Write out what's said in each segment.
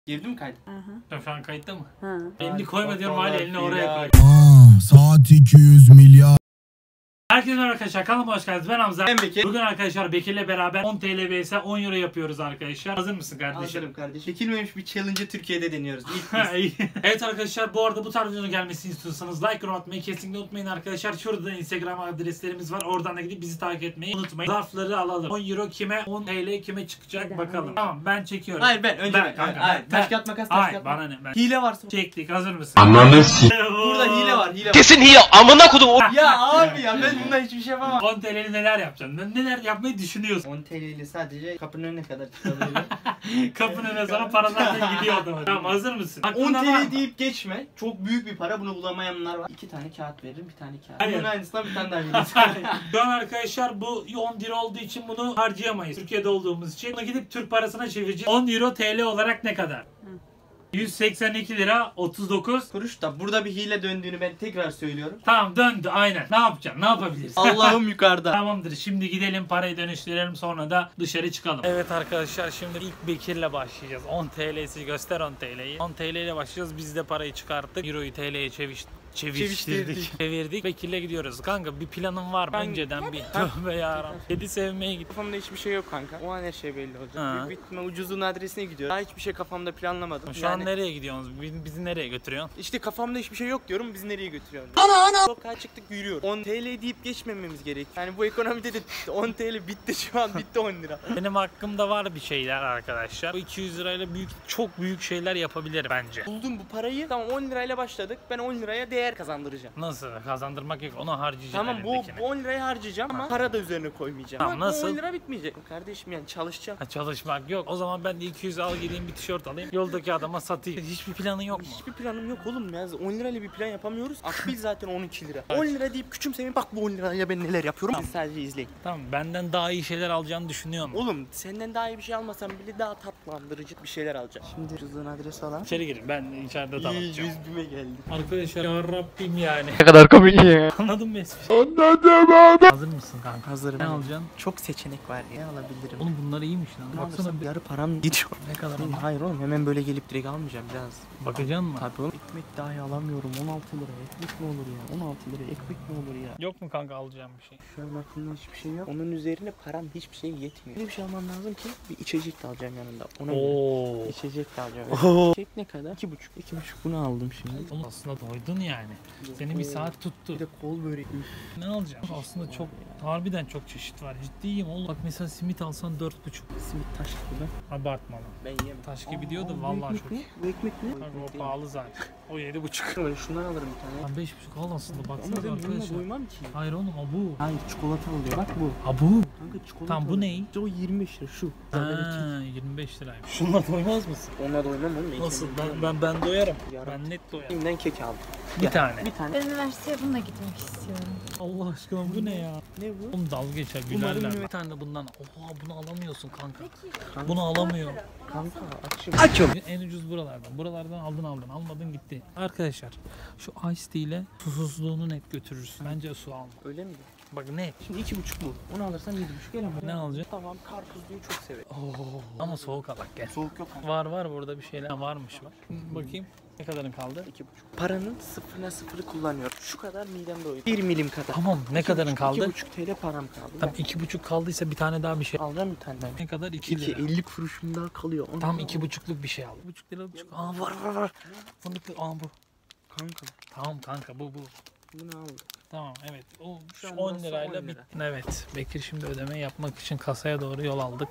Girdi mi kaydı? Şu an kayıtta mı? Hı. Elini koyma diyorum, hala elini oraya koy. Saat 200 milyar. Herkese merhaba arkadaşlar, kanalıma hoş geldiniz. Ben Hamza. Ben Bekir. Bugün arkadaşlar Bekir'le beraber 10 TL vs 10 euro yapıyoruz arkadaşlar. Hazır mısın kardeşim? Hazırım kardeşim. Çekilmemiş bir challenge'ı Türkiye'de deniyoruz. Evet arkadaşlar, bu arada bu tarz videonun gelmesini istiyorsanız like atmayı kesinlikle unutmayın arkadaşlar. Şurada da Instagram adreslerimiz var. Oradan da gidip bizi takip etmeyi unutmayın. Zarfları alalım. 10 euro kime, 10 TL kime çıkacak bakalım. Tamam, ben çekiyorum. Hayır ben önce ben. kanka. Hayır. Taş kağıt makas taş Hayır, kağıt. bana ne? Ben. Hile varsa. Çektik, hazır mısın? Ananı s***. Burada hile var. Kesin hile. Amına kodum. Ya abi ya ben bundan hiçbir şey yapamam. 10 TL'li neler yapacaksın? Neler yapmayı düşünüyorsun? 10 TL ile sadece kapının önüne kadar çıkabilirim. Kapının önüne sonra paralar da gidiyor otomatik. Tamam, hazır mısın? 10 Aklında var mı? TL deyip geçme. Çok büyük bir para, bunu bulamayanlar var. 2 tane kağıt veririm, bir tane kağıt. Hayır. Bunun aynısından bir tane daha veririm. Şu an arkadaşlar bu 10 lira olduğu için bunu harcayamayız. Türkiye'de olduğumuz için. Bunu gidip Türk parasına çevireceğiz. 10 euro TL olarak ne kadar? 182 lira 39 Kuruş da burada bir hile döndüğünü ben tekrar söylüyorum. Tamam, döndü aynen. Ne yapacaksın? Ne yapabiliriz? Allah'ım yukarıda. Tamamdır. Şimdi gidelim, parayı dönüştürelim, sonra da dışarı çıkalım. Evet arkadaşlar, şimdi ilk Bekir'le başlayacağız. 10 TL'si göster, 10 TL'yi. 10 TL ile başlayacağız. Biz de parayı çıkarttık. Euro'yu TL'ye çevirdik. Bekir'le gidiyoruz. Kanka bir planın var mı? Önceden bir tövbe yarabbim. Kedi sevmeye git. Kafamda hiçbir şey yok kanka. O an her şey belli olacak. Ha. Büyük bitme ucuzluğun adresine gidiyorum. Daha hiçbir şey kafamda planlamadım. Şu an nereye gidiyorsunuz? Bizi nereye götürüyorsun? İşte kafamda hiçbir şey yok diyorum. Bizi nereye götürüyorsun? Ana! Sokağa çıktık, yürüyoruz. 10 TL deyip geçmememiz gerek. Yani bu ekonomide de 10 TL bitti, şu an bitti 10 lira. Benim hakkımda var bir şeyler arkadaşlar. Bu 200 lirayla çok büyük şeyler yapabilirim bence. Buldum bu parayı. Tamam, 10 lirayla başladık. Ben 10 liraya değer kazandıracağım. Nasıl? Kazandırmak yok. Onu harcayacağım. Tamam, bu elindekini. 10 lirayı harcayacağım ama para da üzerine koymayacağım. Tamam, Ama nasıl? bu 10 lira bitmeyecek. Kardeşim yani çalışacağım. Ha, çalışmak yok. O zaman ben de 200 al gideyim, bir tişört alayım. Yoldaki adama satayım. Hiçbir planın yok mu? Hiçbir planım yok oğlum ya. 10 lirayla bir plan yapamıyoruz. Akbil zaten 12 lira. 10 lira deyip küçümsemeyin. Bak bu 10 lirayla ben neler yapıyorum. Siz sadece izleyin. Tamam, benden daha iyi şeyler alacağını düşünüyorum. Oğlum senden daha iyi bir şey almasam bile daha tatlandırıcı bir şeyler alacağım. Şimdi cüzdan adresi alalım. İçeri girin, ben içeride tanıtacağım. 100 bime geldi. Arkadaşlar ya Rabbim yani. Ne kadar komik ya. Anladın mı espri? Anladım abi. Hazır mısın kanka? Hazırım. Ne alacaksın? Çok seçenek var ya, alabilirim. Oğlum bunlar iyiymiş lan. Ne Baksana alırsam yarı param gidiyor. ne kadar ama. Hayır oğlum, hemen böyle gelip direkt almayacağım, biraz. Bakacaksın mı? Tabii oğlum. Ekmek dahi alamıyorum. 16 lira ekmek mi olur ya? 16 lira ekmek mi olur ya? Yok mu kanka alacağım bir şey? Şu an aklımda hiçbir şey yok. Onun üzerine param hiçbir şey yetmiyor. Bir şey almam lazım ki bir içecek de alacağım yanında. Ona göre. Oo. İçecek de alacağım. İçecek ne kadar? 2,5. 2,5 bunu aldım şimdi. Oğlum aslında doydun yani. Seni bir saat tuttu. Bir de kol böreği. Ne alacağım? Aslında çok, harbiden çok çeşit var. Ciddiyim oğlum. Bak mesela simit alsan 4,5. Simit taş gibi. Abartma lan. Ben yiyemem. Taş gibi diyordu bu vallahi ekmek çok. ne? Bu ekmek ne? Kanka o pahalı zaten. O 7,5. Öyle şundan alırım bir tane. Lan 5,5 al aslında, Ama baksana ben bununla arkadaşlar. doymam ki. Hayır oğlum, o bu. Hayır, çikolata oluyor. Bak bu. Ha bu. Kanka çikolata. Tamam, bu oluyor. ne? İşte o 25 lira şu. Ha, 25 liraymış. Şunla doymaz mısın? Onunla doymam oğlum. Nasıl? Ben doyarım. Yarım. Ben net doyarım. Elimden kek aldım. Bir tane. Bir tane. Ben üniversiteye bununla gitmek istiyorum. Allah aşkına bu ne ya? Ne bu? Oğlum dalga geçer, Umarım gülerler. Bir tane de bundan. Oha, bunu alamıyorsun kanka. Kanka. Bunu alamıyor. Kanka açım. En ucuz buralardan. Buralardan aldın. Almadın gitti. Arkadaşlar şu Ice Tea ile susuzluğunu net götürürsün. Bence su alma. Öyle mi? Bak net. Şimdi 2,5 bu. Onu alırsam 7,5 gel ama. Ne alacaksın? Tamam, karpuzluyu çok severim. Ama soğuk al bak, gel. Soğuk yok kanka. Var burada bir şeyler varmış bak. Bakayım ne kadarın kaldı? 2,5. Paranın sıfırına sıfırı kullanıyorum. Şu kadar midem doydu. 1 milim kadar. Tamam, ne kadarın kaldı? 2,5 TL param kaldı. Tam 2,5 kaldıysa bir tane daha bir şey. Alacağım bir tane daha. Ne kadar? 2 2 lira. 50 kuruşum daha kalıyor. Onu Tam da al. 2,5'luk bir şey al. 2,5 liralık bir şey. Aa var. Fındıklı. Aa bu. Kanka Tamam kanka, bu. bunu aldım. Tamam, evet. O Şu an 10 burası lirayla 10 lira. bitti. Evet. Bekir şimdi ödeme yapmak için kasaya doğru yol aldık.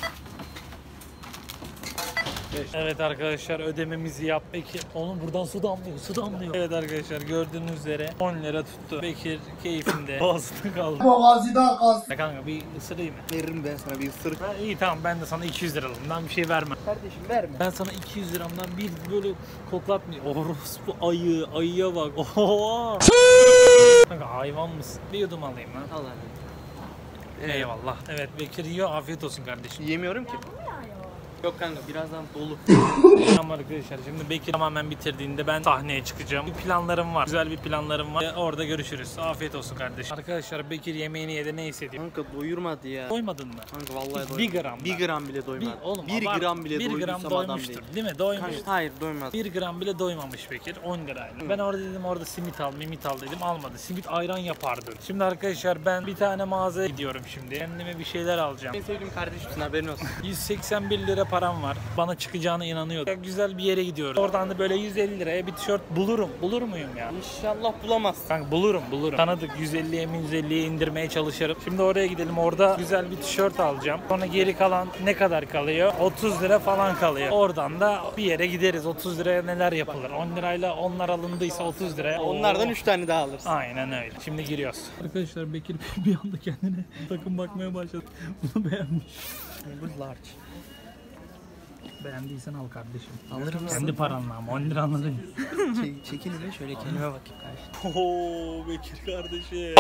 Evet arkadaşlar, ödememizi yap Bekir. Oğlum buradan su damlıyor. Evet arkadaşlar, gördüğünüz üzere 10 lira tuttu. Bekir keyfinde. Boğazında kaldı. Boğazıdan kalsın. Ya kanka bir ısırayım mı? Veririm ben sana bir ısırık. Ha, iyi tamam, ben de sana 200 liramdan bir şey vermem. Kardeşim verme. Ben sana 200 liramdan bir böyle koklatmayayım. Orospu ayıya bak. Oha. Kanka hayvan mısın? Bir yudum alayım lan. Al hadi. Eyvallah. Evet Bekir yiyor, afiyet olsun kardeşim. Yiyemiyorum ki. Yok kanka birazdan dolu. Tamam arkadaşlar, şimdi Bekir tamamen bitirdiğinde ben sahneye çıkacağım. Bir planlarım var. Güzel bir planlarım var. Orada görüşürüz. Afiyet olsun kardeşim. Arkadaşlar Bekir yemeğini yedi, ne hissediyor? Kanka doyurmadı ya. Doymadın mı? Kanka vallahi Hiç doymadı. bir gram. 1 gram bile doymadı. Oğlum, 1 gram bile 1 gram doyduysam adam doymuştur. değil. Değil mi? Doymuştur. Kanka, hayır doymadı. 1 gram bile doymamış Bekir. 10 lirayla. Ben orada dedim orada simit al, mimit al dedim. Almadı. Simit ayran yapardı. Şimdi arkadaşlar ben bir tane mağazaya gidiyorum şimdi. Kendime bir şeyler alacağım. En sevdiğim kardeşimsin, haberin olsun. 181 lira param var. Bana çıkacağına inanıyordum. Güzel bir yere gidiyorum. Oradan da böyle 150 liraya bir tişört bulurum. Bulur muyum ya? İnşallah bulamazsın. Kanka bulurum. Tanıdık, 150'ye mi 150'ye indirmeye çalışırım. Şimdi oraya gidelim. Orada güzel bir tişört alacağım. Sonra geri kalan ne kadar kalıyor? 30 lira falan kalıyor. Oradan da bir yere gideriz. 30 liraya neler yapılır? 10 lirayla onlar alındıysa 30 liraya. Onlardan 3 tane daha alırsın. Aynen öyle. Şimdi giriyoruz. Arkadaşlar Bekir bir anda kendine takım bakmaya başladı. Bunu beğenmiş. Bu large. Beğendiysen al kardeşim. Alırım. Kendi paranla ama 10 lira anladın. Çekilin de şöyle kendime bakayım kardeşim. Ooo Bekir kardeşim.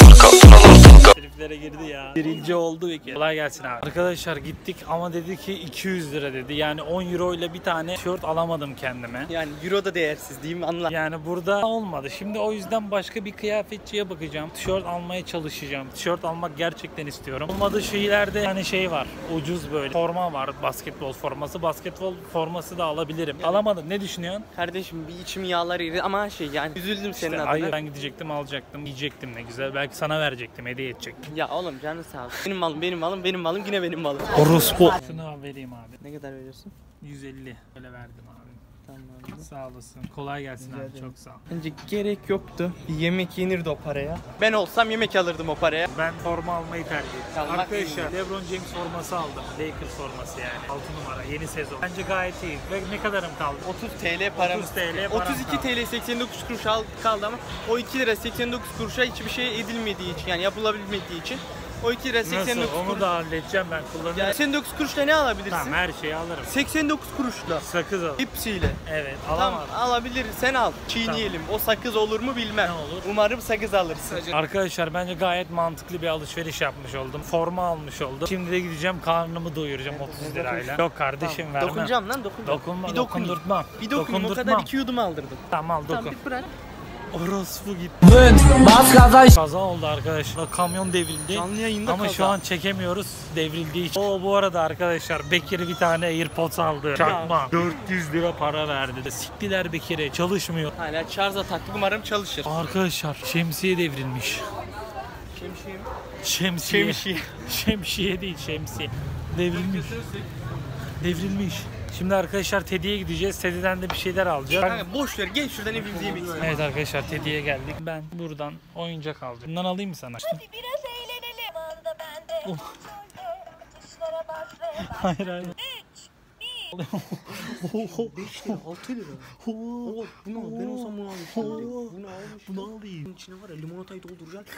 Heriflere girdi ya. Birinci oldu Bekir. Kolay gelsin abi. Arkadaşlar gittik ama dedi ki 200 lira dedi. Yani 10 euro ile bir tane tişört alamadım kendime. Yani euro da değersiz değil mi? Anla. Yani burada olmadı. Şimdi o yüzden başka bir kıyafetçiye bakacağım. Tişört almaya çalışacağım. Tişört almak gerçekten istiyorum. Olmadı şeylerde yani şey var. Ucuz böyle forma var. Basketbol forması. Basketbol forması da alabilirim. Alamadım. Ne düşünüyorsun? Kardeşim bir içim yağlar eridi ama şey yani üzüldüm senin adına. Hayır, ben gidecektim alacaktım. Yiyecektim ne güzel. Belki sana verecektim. Hediye edecektim. Ya oğlum canın sağ olsun. Benim malım, benim malım, benim malım, yine benim malım. Orospu. Şunu vereyim abi. Ne kadar veriyorsun? 150. Öyle verdim abi. Tamam. Sağ olasın. Kolay gelsin abi. Çok sağ ol. Bence gerek yoktu. Bir yemek yenirdi o paraya. Ben olsam yemek alırdım o paraya. Ben forma almayı tercih ettim. Almak Arkadaşlar iyi. LeBron James forması aldım. Lakers forması yani. 6 numara yeni sezon. Bence gayet iyi. Ve ne kadarım kaldı? 30 TL paramız. 30 TL param 32 kaldı. TL 89 kuruş kaldı ama o 2 lira 89 kuruşa hiçbir şey edilmediği için yani yapılabilmediği için o 2 lira 89 Nasıl? kuruş. Onu da halledeceğim ben kullanırım. Yani 89 kuruşla ne alabilirsin? Tamam, her şeyi alırım. 89 kuruşla. Sakız al. Hepsiyle. Evet, Tamam alamadım. alabilir sen al. Çiğneyelim. O sakız olur mu bilmem. Ne olur? Umarım sakız alırsın. Arkadaşlar bence gayet mantıklı bir alışveriş yapmış oldum. Forma almış oldum. Şimdi de gideceğim karnımı doyuracağım 30 lirayla. Yok kardeşim vermem. Dokunacağım lan dokun. Dokunma, Bir dokunayım. dokundurtmam. Bir dokunayım o kadar 2 yudum aldırdım. Tamam al dokun. Tamam bir bırak. Orospu gitti. Kaza oldu arkadaşlar. Kamyon devrildi. Canlı yayında Ama kaza. şu an çekemiyoruz devrildiği için. Bu arada arkadaşlar Bekir bir tane AirPods aldı. Çakma. 400 lira para verdi. Siktiler Bekir'e. Çalışmıyor. Hala şarja taktık umarım çalışır. Arkadaşlar şemsiye devrilmiş. Şemsiye mi? Şemsiye. Şemsiye. Şemsiye değil şemsiye. Devrilmiş. Devrilmiş. Şimdi arkadaşlar Teddy'ye gideceğiz. Teddy'den de bir şeyler alacağız. Kanka boş ver gel şuradan evimize yemek yiyelim. Evet arkadaşlar Teddy'ye geldik. Ben buradan oyuncak alacağım. Bundan alayım mı sana? Hadi biraz eğlenelim. Orada bende. Atışlara bas ve bas. Hayır hayır. 6 lira. Oo, bunu al. Ben olsam bunu almıştım. Bunu almıştım. Bunu alayım. Bunun içine var ya limonatayı dolduracaksın.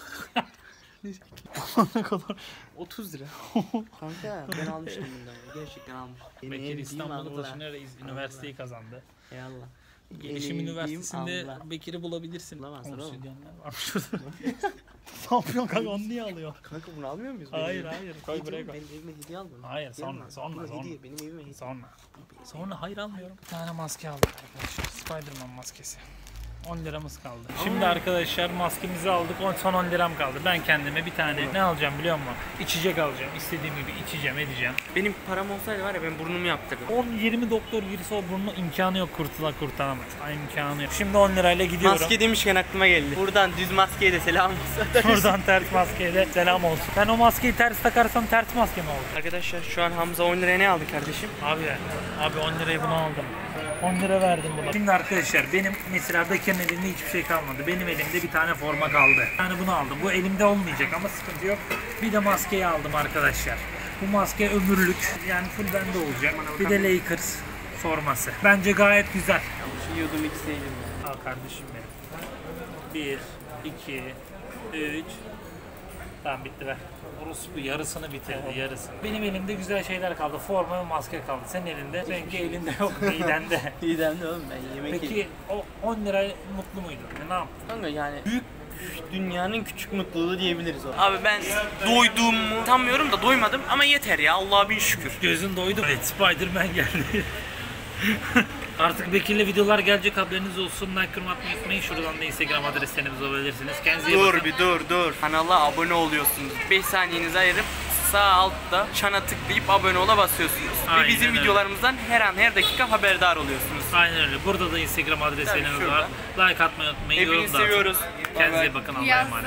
Ne kadar? 30 lira. Kanka ben almıştım bundan. Gerçekten almıştım. Bekir İstanbul'da taşınarak üniversiteyi kazandı. Eyvallah. Gelişim Üniversitesi'nde Allah. Bekir'i bulabilirsin. Bulamazsın oğlum. Obsidyenler var şurada. Ne yapıyorsun kanka, onu niye alıyor? Kanka bunu almıyor muyuz? Hayır hayır koy buraya koy. Benim evime hediye al bunu. Hayır Değil mi? sonra Bu hediye, benim evime hediye. Sonra hayır almıyorum. Bir tane maske aldık arkadaşlar. Spiderman maskesi. 10 liramız kaldı. Şimdi arkadaşlar maskemizi aldık. Son 10 liram kaldı. Ben kendime bir tane ne alacağım biliyor musun? İçecek alacağım. İstediğim gibi içeceğim, edeceğim. Benim param olsaydı var ya ben burnumu yaptırdım. 10-20 doktor girse o burnun imkanı yok, kurtulamaz. Ay imkanı yok. Şimdi 10 lirayla gidiyorum. Maske demişken aklıma geldi. Buradan düz maskeye de selam olsun. Buradan ters maskeye de selam olsun. Ben o maskeyi ters takarsam ters maske mi olur? Arkadaşlar şu an Hamza 10 liraya ne aldı kardeşim? Abi 10 lirayı bunu aldım. 10 lira verdim buna. Şimdi arkadaşlar benim mesela Bekir'in elinde hiçbir şey kalmadı. Benim elimde bir tane forma kaldı. Yani bunu aldım. Bu elimde olmayacak ama sıkıntı yok. Bir de maskeyi aldım arkadaşlar. Bu maske ömürlük. Yani full bende olacak. Bir de Lakers forması. Bence gayet güzel. Şu yudum içseydim ya. Al kardeşim benim. 1, 2, 3. Tamam bitti ver. Orospu yarısını bitirdi, yarısını. Benim elimde güzel şeyler kaldı. Forma ve maske kaldı. Senin elinde. Seninki elinde yok, midende. İyiden de oğlum ben yemek yedim. Peki o 10 lira mutlu muydun? Ne yaptın? Kanka yani Büyük dünyanın küçük mutluluğu diyebiliriz o. Abi ben doyduğumu sanmıyorum da doymadım ama yeter ya, Allah'a bin şükür. Gözün doydu. Evet, Spider-Man geldi. Artık Bekir'le videolar gelecek, haberiniz olsun. Like, yorum atmayı unutmayın. Şuradan da Instagram adreslerinizi bulabilirsiniz. Kendinize iyi bakın. Dur. Kanala abone oluyorsunuz. 5 saniyenizi ayırıp sağ altta çana tıklayıp abone ola basıyorsunuz. Aynen Ve bizim öyle. videolarımızdan her dakika haberdar oluyorsunuz. Aynen öyle. Burada da Instagram adresleriniz Tabii, var. Like atmayı unutmayın. Hepinizi yorum da atın. seviyoruz. Kendinize Bay iyi bay. bakın. Allah'a emanet.